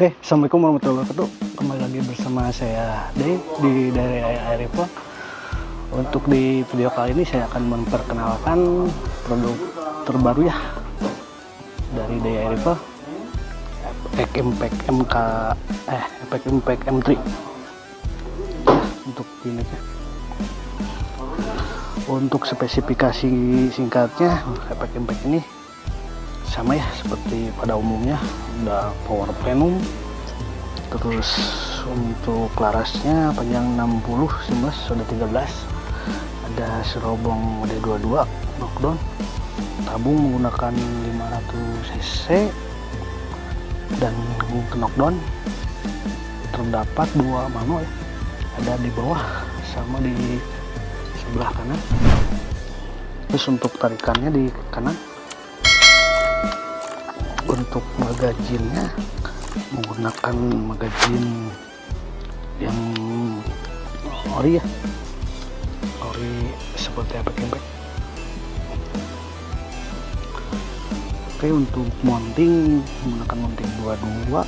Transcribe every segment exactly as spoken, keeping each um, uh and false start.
Oke, assalamualaikum warahmatullahi wabarakatuh. Kembali lagi bersama saya Day di dari Airifel. Untuk di video kali ini saya akan memperkenalkan produk terbaru ya dari Day Airifel, Efek Impact M K eh Efek Impact M tiga. Untuk unitnya, untuk spesifikasi singkatnya, Efek Impact ini sama ya seperti pada umumnya, udah power plenum, terus untuk larasnya panjang enam puluh, sebelas sudah tiga belas, ada serobong D dua puluh dua knockdown, tabung menggunakan lima ratus cc dan knockdown. Terdapat dua mano ya, ada di bawah sama di sebelah kanan. Terus untuk tarikannya di kanan. Untuk magazinnya menggunakan magazin yang ori ya, ori seperti Efek Impact. Oke, untuk mounting menggunakan mounting dua puluh dua.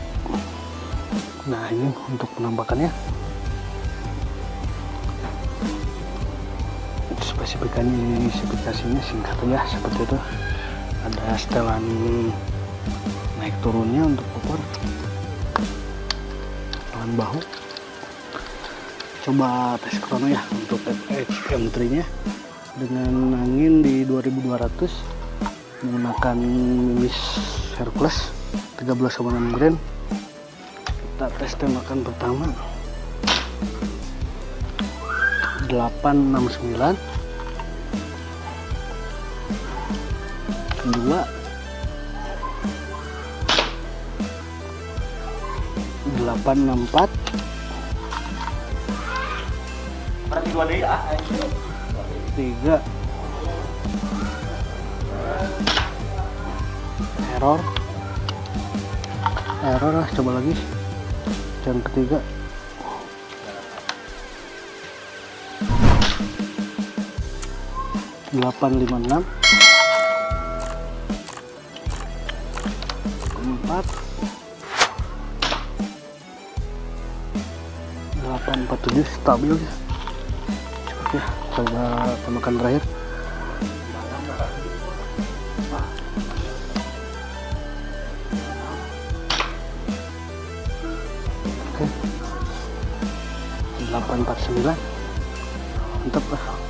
Nah, ini untuk penampakannya, spesifikasinya spesifikasinya singkat aja seperti itu. Ada setelan naik turunnya untuk koper, setelan bahu. Coba tes krono ya untuk Efek M tiga nya dengan angin di dua ribu dua ratus menggunakan Mimis Hercules tiga belas koma enam grand. Kita tes tembakan pertama delapan enam sembilan, kedua delapan enam empat, tiga error error lah, coba lagi yang ketiga delapan lima enam, empat delapan empat tujuh, stabil ya. Oke, coba tembakan terakhir. Oke, delapan empat sembilan, mantap lah.